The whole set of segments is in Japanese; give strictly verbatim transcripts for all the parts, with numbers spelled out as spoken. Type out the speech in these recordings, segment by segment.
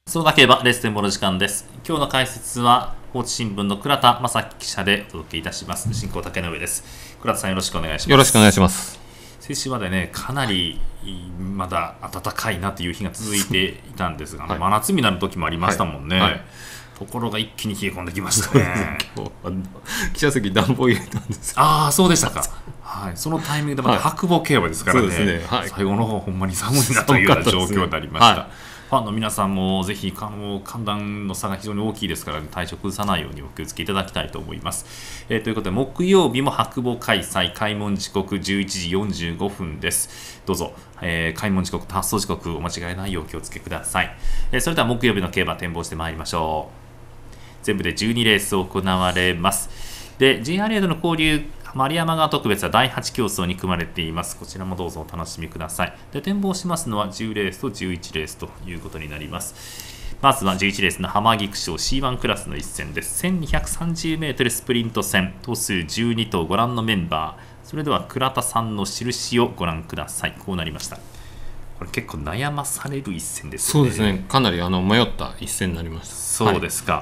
そうだければレッスンボの時間です。今日の解説は高知新聞の倉田正樹記者でお届けいたします。進行竹上です。倉田さんよろしくお願いします。 よろしくお願いします。 先週までねかなりまだ暖かいなという日が続いていたんですが、はい、真夏日になる時もありましたもんね。はいはい、ところが一気に冷え込んできましたね。 今日は記者席暖房入れたんですよ。 ああそうでしたか。はい、そのタイミングでまた白馬競馬ですからね。はいねはい、最後の方ほんまに寒いなというような状況になりました。ファンの皆さんもぜひ寒暖の差が非常に大きいですから、ね、体調崩さないようにお気をつけいただきたいと思います。えー、ということで木曜日も白馬開催、開門時刻じゅういちじよんじゅうごふんです。どうぞ、えー、開門時刻と発送時刻お間違いないようお気をつけください。えー、それでは木曜日の競馬展望してまいりましょう。全部でじゅうにレース行われます。で ジェイアールエー との交流丸山川特別はだいはち競争に組まれています。こちらもどうぞお楽しみください。で展望しますのはじゅうレースとじゅういちレースということになります。まずはじゅういちレースの浜菊賞 シーワン クラスの一戦です。せんにひゃくさんじゅうメートルスプリント戦、頭数じゅうに頭ご覧のメンバー。それでは倉田さんの印をご覧ください。こうなりました。これ結構悩まされる一戦ですよね。 そうですね、かなりあの迷った一戦になりました。 そうですか。はい、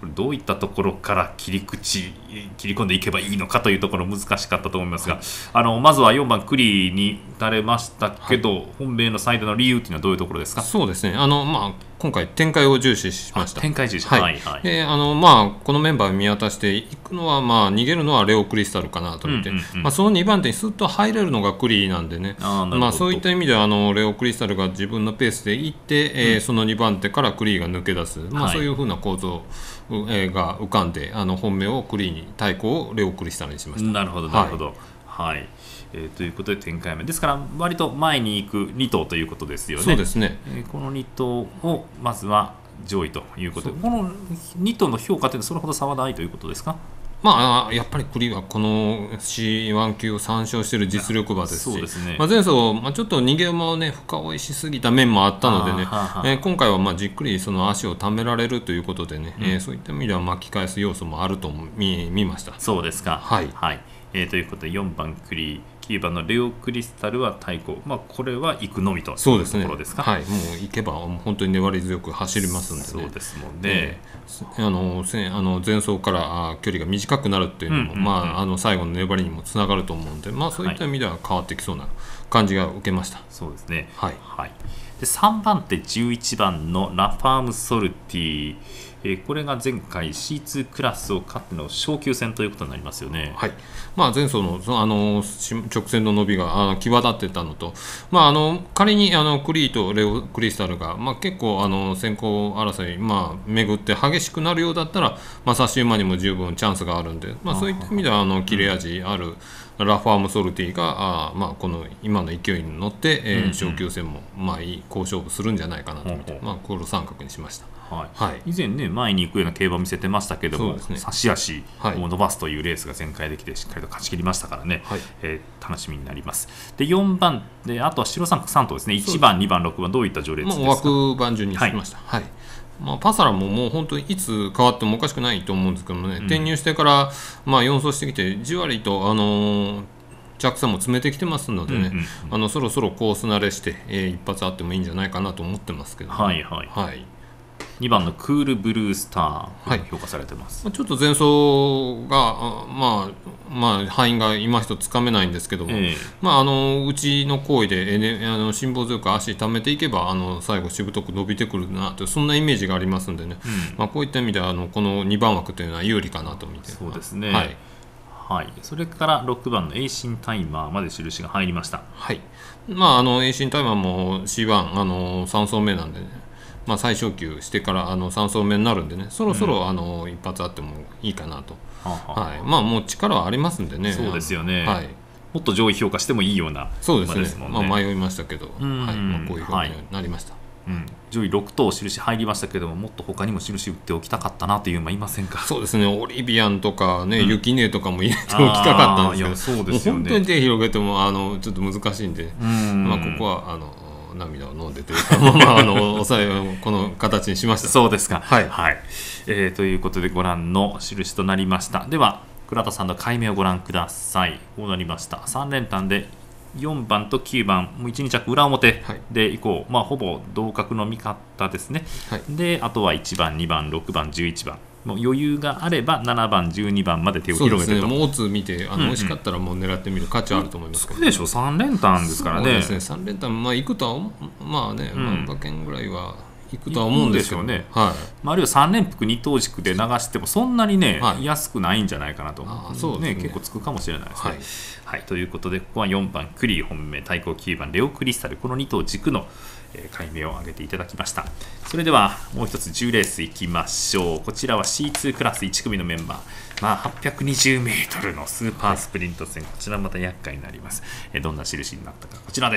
どういったところから切り口切り込んでいけばいいのかというところ難しかったと思いますが、はい、あのまずはよんばんクリーに打たれましたけど、はい、本命のサイドの理由というのはどういうところですか？ そうですね、あの、まあ、今回展開を重視しました。 展開重視、 はいはいはい、であのまあ、このメンバーを見渡していくのは、まあ、逃げるのはレオクリスタルかなと思って、うんうんうん、まあ、そのにばん手にスッと入れるのがクリーなんでね、あ、まあ、そういった意味ではあのレオクリスタルが自分のペースでいって、うん、えー、そのにばん手からクリーが抜け出す、まあ、はい、そういうふうな構造が浮かんで、あの本命をクリーに対抗をレオクリスタルにしました。 なるほどなるほど、はいはい、えー、ということで展開目ですから割と前に行くに頭ということですよね。 そうですね、 えー、このに頭をまずは上位ということで、このに頭の評価というのはそれほど差はないということですか？ まあ、やっぱりクリーはこの シーワン 級をさん勝している実力馬ですし、 そうですね、 まあ、前走、まあ、ちょっと逃げ馬を、ね、深追いしすぎた面もあったのでね、ははえー、今回はまあじっくりその足をためられるということでね、うん、えー、そういった意味では巻き返す要素もあると 見, 見ました。 そうですか、 はいはい、えー、ということでよんばんクリー、きゅうばんのレオクリスタルは対抗、まあ、これは行くのみというところですか？ そうですね、はい、もう行けば本当に粘り強く走りますんでね。 そうですもんね、 あのあの前走から距離が短くなるっていうのも、うんうんうん、まあ、あの最後の粘りにもつながると思うんで、まあ、そういった意味では変わってきそうな感じが受けました。はい、 そうですね、 はいはい、でさんばん手じゅういちばんのラファームソルティ、えー、これが前回 シーツー クラスを勝っての昇級戦ということになりますよね。 はい、まあ、前走 の, あの直線の伸びがあ際立ってたのと、まあ、あの仮にあのクリーとレオクリスタルが、まあ、結構あの先行争い、まあ、巡って激しくなるようだったら、まあ、差し馬にも十分チャンスがあるんで、まあ、そういった意味ではあの切れ味あるラファームソルティがあ、まあ、この今の勢いに乗って、えー、昇級戦も、まあ、いい好勝負するんじゃないかなと思って、まあ、コール三角にしました。 はいはい、以前ね前に行くような競馬を見せてましたけども、 ね、 差し足を伸ばすというレースが前回できてしっかりと勝ち切りましたからね、はい、えー、楽しみになります。でよんばんであとは白三角さん頭ですね。いちばんにばんろくばんどういった序列ですか？ もう枠番順にしました。はいはい、まあ、パサラももう本当にいつ変わってもおかしくないと思うんですけどもね、うん、転入してから、まあ、よん走してきてじわりと、あのー着差も詰めてきてますのでね、うんうんうん、あのそろそろコース慣れして、えー、一発あってもいいんじゃないかなと思ってますけど、ね、 はいはいはい、にばんのクールブルースター、はい、評価されてます。 ちょっと前走が、まあまあ、範囲が今一つつかめないんですけども、えーまあ、あのうちの行為で、ね、あの辛抱強く足溜めていけばあの最後しぶとく伸びてくるなというそんなイメージがありますんでね、うん、まあ、こういった意味ではあのこのにばん枠というのは有利かなと見て。 そうですね、 はいはい、それからろくばんのエイシンタイマーまで印が入りました。 はい、まあ、あのエイシンタイマーも シーワン あのさん走目なんでね、まあ、最小級してからあのさん走目になるんでね、そろそろ、うん、あの一発あってもいいかなと、はあはあ、はい、まあ、もう力はありますんでね。 そうですよね、 はい、 もっと上位評価してもいいような、 そうですね、まあ、迷いましたけど、はい、まあ、こういう評価になりました。はい、 うん、上位ろく頭印入りましたけども、もっと他にも印打っておきたかったなというのはいませんか？ そうですね、オリビアンとかね、うん、ユキネとかも入れておきたかったんですけど、 そうですよね、 もう本当に手広げてもあのちょっと難しいんで、うんまあ、ここはあの涙を飲んでというか、まあ、あの抑えをこの形にしました。 そうですか、 はいはい、えー、ということでご覧の印となりました。では倉田さんの解明をご覧ください。こうなりました。さん連単でよんばんときゅうばんもういちに着裏表でいこう、はい、まあ、ほぼ同格の見方ですね、はい、であとはいちばんにばんろくばんじゅういちばんもう余裕があればななばんじゅうにばんまで手を広げてと。 そうですね、もうオッズ見てあの、うんうん、惜しかったらもう狙ってみる価値はあると思いますけど、 そうでしょ、さん連単ですからね。 そうですね、さん連単、まあ、いくとはまあね、うん、万馬券ぐらいはいくとは思うんですけどね、はい、 まあ、あるいはさん連複に等軸で流してもそんなにね、はい、安くないんじゃないかなと思う。そうですね、結構つくかもしれないですね、はいはい、ということでここはよんばんクリー本命、対抗きゅうばんレオクリスタル、このに頭軸の解明を挙げていただきました。それではもう一つじゅうレースいきましょう。こちらは シーツー クラスいち組のメンバー、まあ、はっぴゃくにじゅうメートルのスーパースプリント戦、はい、こちらまた厄介になります。どんな印になったかこちらです、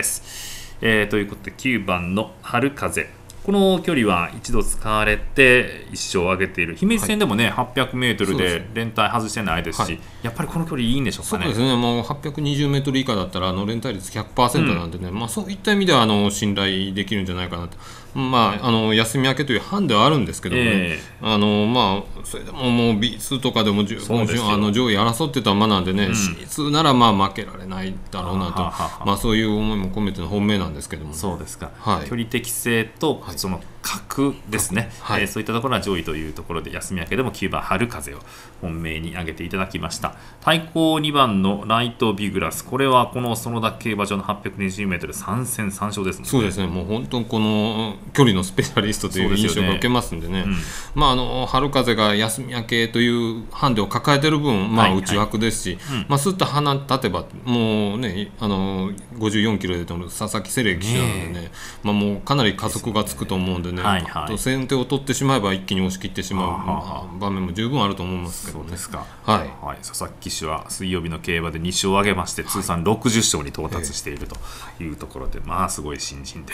えー、ということできゅうばんの春風、この距離は一度使われて一勝を挙げている姫路戦でもね、はい、はっぴゃくメートルで連帯外してないですし、はい、やっぱりこの距離いいんでしょうかね。 そうですね、もうはっぴゃくにじゅうメートル以下だったらあの連帯率 ひゃくパーセント なんでね、うん、まあ、そういった意味ではあの信頼できるんじゃないかなと。まあ、あの休み明けという班ではあるんですけどもね、えー、あのまあ、それでももう ビーツー とかでも十分あの上位争ってた馬なんでね、うん、シーツー ならまあ負けられないだろうなと、はははまあ、そういう思いも込めての本命なんですけども、ね、 そうですか、はい、距離適正とその格ですね、はい、えー、そういったところは上位というところで休み明けでもきゅうばん春風を本命に挙げていただきました。対抗にばんのライトビグラス、これはこの園田競馬場の はっぴゃくにじゅうメートル さん戦さん勝ですもんね。 そうですね、もう本当にこの距離のスペシャリストという印象が受けますんでね、うん、まあ、あの春風が休み明けというハンデを抱えている分、まあ、内枠ですし、はいはい、まあ、すっと鼻立てばもうね、あのごじゅうよんキロで飛ぶ佐々木セレ騎手なのでね、ね、まあ、もうかなり加速がつくと思うんでね、はいはい、先手を取ってしまえば一気に押し切ってしまう、まあ、場面も十分あると思いますけどね。 そうですか、 はいはい、佐々木騎手は水曜日の競馬でに勝を挙げまして、通算ろくじゅっ勝に到達しているというところで、まあすごい新人です、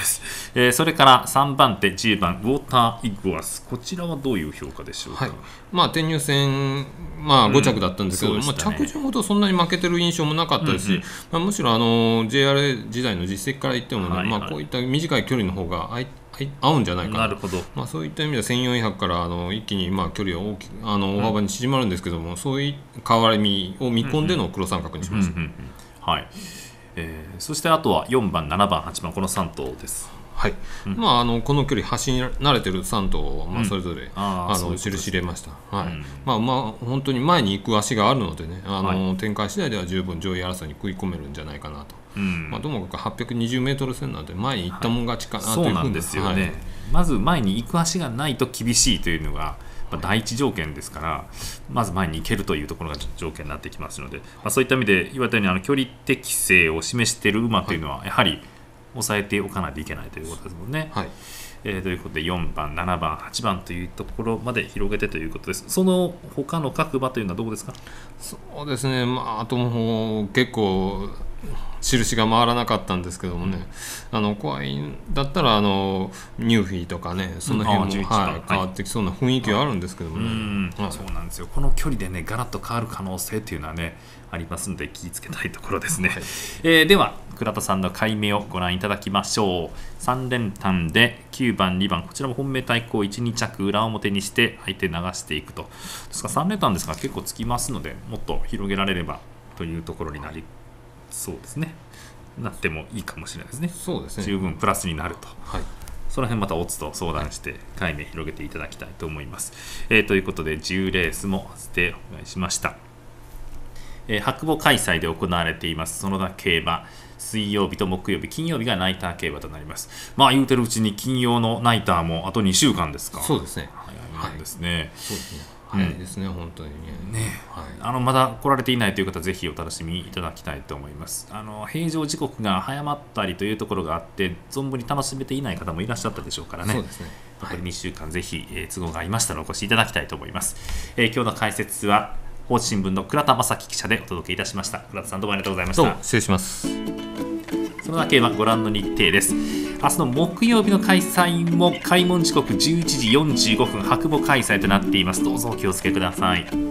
えー、それからさんばん手じゅうばんウォーターイグアス、こちらはどういう評価でしょうか。はい、まあ、 転入戦、まあ、ご着だったんですけど、うん、ね、まあ、着順ほどそんなに負けてる印象もなかったですし、うんうん、まあ、むしろあの ジェイアールエー 時代の実績から言ってもね、はいはい、まあ、こういった短い距離の方が合い合うんじゃないかな。 なるほど、 まあ、そういった意味ではせんよんひゃくからあの一気にまあ距離は大きくあの大幅に縮まるんですけども、うん、そういう変わり身を見込んでの黒三角にしました。 はい、えー、そしてあとはよんばんななばんはちばんこのさん頭です。 はい、うん、まあ、あのこの距離走り慣れてるさん頭は、まあ、それぞれ、うん、ああの印入れました。はい、うん、まあまあ、本当に前に行く足があるのでね、あの、はい、展開次第では十分上位争いに食い込めるんじゃないかなと。うん、まあ、ともかくはっぴゃくにじゅうメートル戦なんで前に行ったもん勝ちかなというふうに、 そうなんですよね、はい、まず前に行く足がないと厳しいというのがまあ、第一条件ですから、まず前に行けるというところが条件になってきますので、まあ、そういった意味で言われたようにあの距離適性を示している馬というのはやはり抑えておかないといけないということですもんね。はい、えー、ということでよんばんななばんはちばんというところまで広げてということです。その他の各馬というのはどこですか。 そうですね、まあ、あとも結構印が回らなかったんですけどもね、うん、あの怖いんだったらあのニューフィーとかね、その辺も、はい、変わってきそうな雰囲気はあるんですけどもね、 うんはい、そうなんですよ。この距離でねガラッと変わる可能性っていうのはねありますので気をつけたいところですね。はい、えー、では倉田さんの解明をご覧いただきましょう。さん連単できゅうばんにばん、こちらも本命対抗いちに着裏表にして相手流していくと。ですからさん連単ですが結構つきますのでもっと広げられればというところになりそうですね。なってもいいかもしれないですね。 そうですね、 十分プラスになると、 はい、 その辺またオッズと相談して解明広げていただきたいと思います。えー、ということでじゅうレースもしてお願いしました。えー、白母開催で行われています園田競馬、水曜日と木曜日、金曜日がナイター競馬となります。まあ言うてるうちに金曜のナイターもあとにしゅうかんですか。 そうですね、 早いですね。はい、 そうですね、早いですね、うん、本当にね。 ね、はい、あのまだ来られていないという方ぜひお楽しみいただきたいと思います。あの平常時刻が早まったりというところがあって存分に楽しめていない方もいらっしゃったでしょうからね。 そうですね、 残りにしゅうかん、はい、ぜひ、えー、都合がありましたらお越しいただきたいと思います。えー、今日の解説は報知新聞の倉田正樹記者でお届けいたしました。倉田さんどうもありがとうございました。 どうも失礼します。 そのだけはご覧の日程です。明日の木曜日の開催も開門時刻じゅういちじよんじゅうごふん白母開催となっています。どうぞお気をつけください。